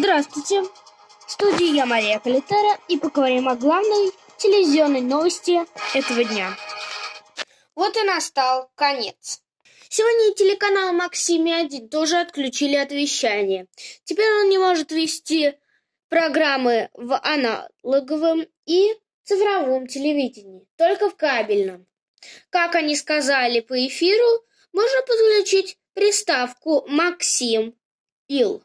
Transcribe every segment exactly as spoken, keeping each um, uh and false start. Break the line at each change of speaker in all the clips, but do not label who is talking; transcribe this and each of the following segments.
Здравствуйте! В студии я, Мария Калитера, и поговорим о главной телевизионной новости этого дня. Вот и настал конец. Сегодня телеканал Максим один тоже отключили от вещания. Теперь он не может вести программы в аналоговом и цифровом телевидении, только в кабельном. Как они сказали по эфиру, можно подключить приставку Максим Ил.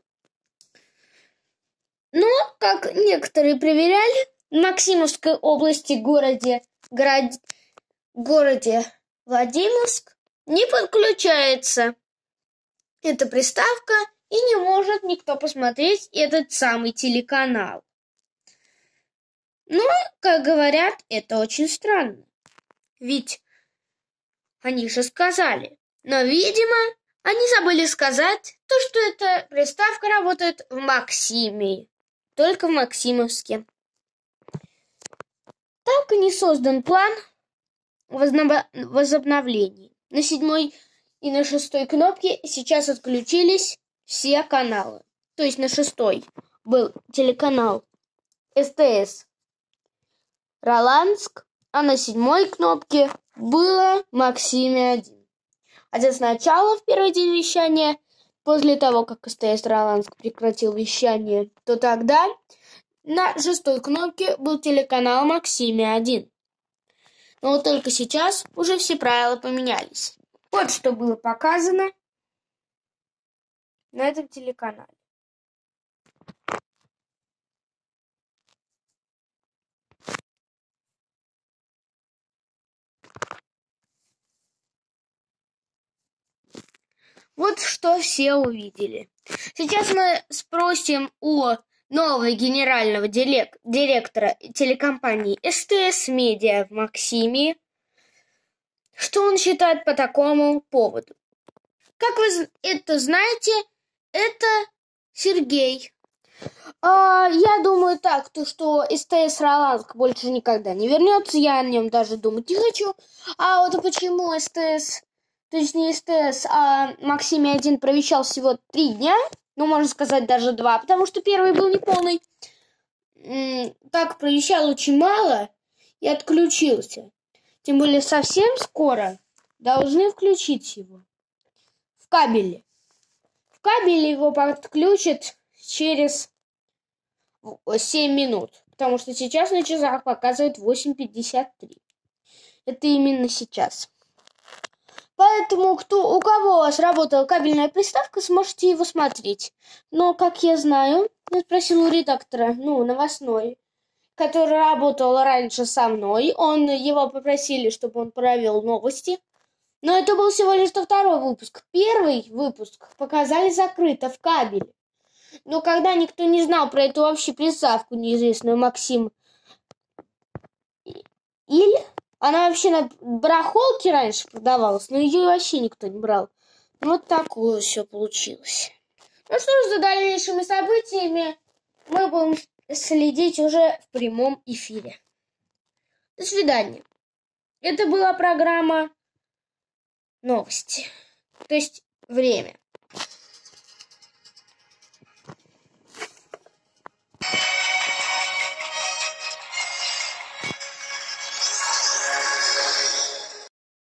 Но, как некоторые проверяли, в Максимовской области, городе, город, городе Владимирск, не подключается эта приставка и не может никто посмотреть этот самый телеканал. Но, как говорят, это очень странно. Ведь они же сказали. Но, видимо, они забыли сказать то, что эта приставка работает в Максиме. Только в Максимовске. Так и не создан план возобновления. На седьмой и на шестой кнопке сейчас отключились все каналы. То есть на шестой был телеканал СТС Роланск, а на седьмой кнопке было Максиме один. Хотя сначала, в первый день вещания, после того, как СТС Роланск прекратил вещание, то тогда на шестой кнопке был телеканал Максиме один. Но вот только сейчас уже все правила поменялись. Вот что было показано на этом телеканале. Вот что все увидели. Сейчас мы спросим у нового генерального директора телекомпании СТС Медиа в Максиме, что он считает по такому поводу. Как вы это знаете, это Сергей. А, я думаю так, то что СТС Роланск больше никогда не вернется, я о нем даже думать не хочу. А вот почему СТС... То есть не СТС, а Максиме один провещал всего три дня, ну, можно сказать, даже два, потому что первый был неполный. Так провещал очень мало и отключился. Тем более совсем скоро должны включить его в кабеле. В кабеле его подключат через семь минут, потому что сейчас на часах показывает восемь пятьдесят три. Это именно сейчас. Поэтому, кто, у кого сработала кабельная приставка, сможете его смотреть. Но, как я знаю, я спросила у редактора, ну, новостной, который работал раньше со мной. Он, его попросили, чтобы он провел новости. Но это был всего лишь второй выпуск. Первый выпуск показали закрыто в кабеле. Но когда никто не знал про эту вообще приставку неизвестную Максим Иль, она вообще на барахолке раньше продавалась, но ее вообще никто не брал. Вот такое все получилось. Ну что ж, за дальнейшими событиями мы будем следить уже в прямом эфире. До свидания. Это была программа новости. То есть время.